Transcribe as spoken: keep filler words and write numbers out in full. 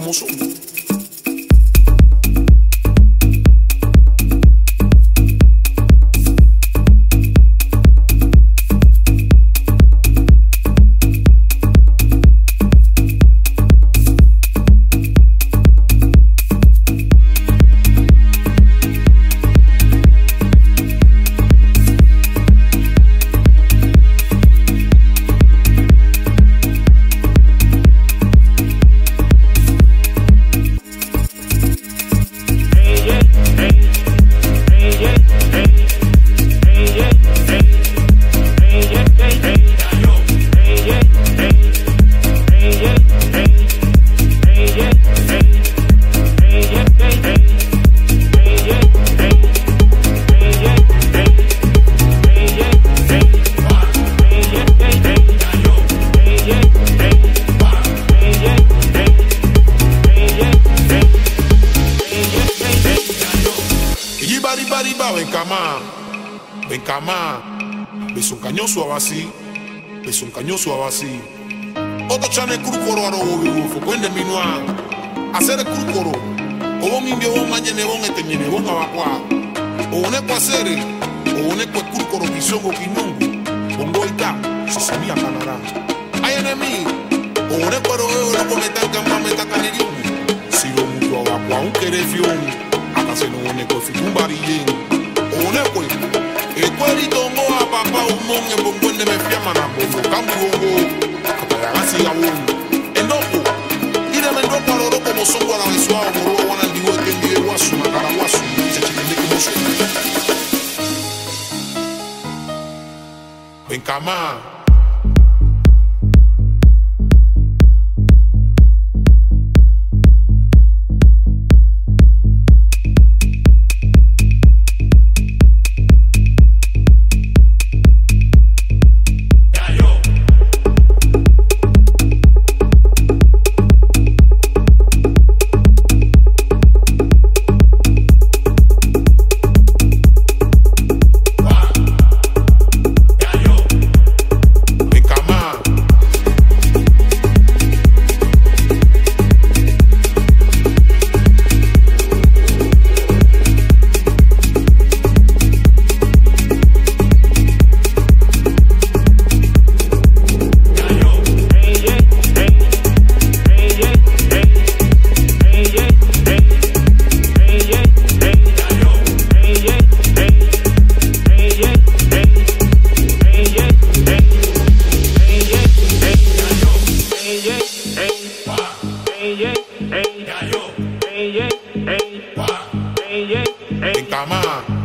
como son. Ven cama, ves un cañón suave así, ves un cañón suave así. Otro chane crúcoro a robo vivo, pueden de minuar, hacer el crúcoro, o un indio, un mañana, un este ñene, un abacuá, o un eco hacer, o un eco crúcoro, quizón o quiñongo, un goita, si se mía canará. Hay enemigo, o un eco aroeo, loco meta en cama, meta canerión, si lo mucho abacuá, un querefión, acá se no un eco, un varillín, o un eco. El cuerito moa papá un mon en bombón de me fiama na bombo cambi bongo para la siga bon enojo y de mendo para oro como son guarabisuao moro wana digo que en guasu na caraguasu se chiquende como son ven cama. Ven cama.